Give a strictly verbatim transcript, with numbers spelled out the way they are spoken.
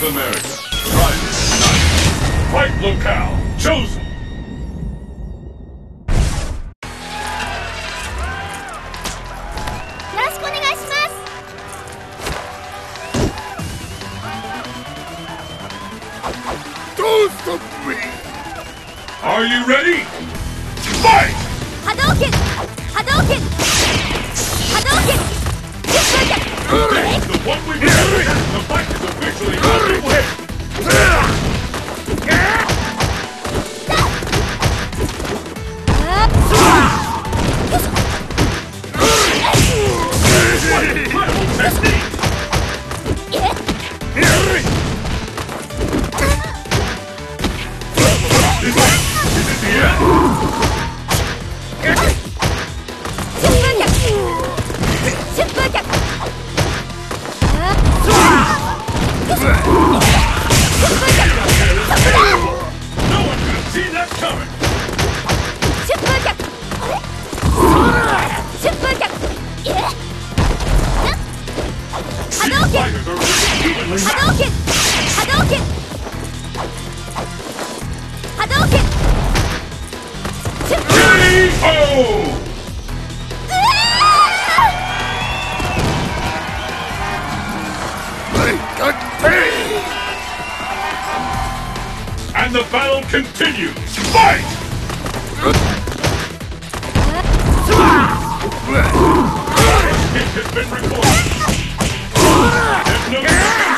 North America. Private Knight. Fight locale chosen. Are you ready? Fight! Hadouken! Hadouken! Hadouken! This is the one we've been waiting. The fight is officially underway. Incredible technique! Is it? Is it the end? No one could have seen that coming! These fighters are really evenly matched! Hadouken! Hadouken! K O! And the battle continues! Fight! Hit has been recorded! There's no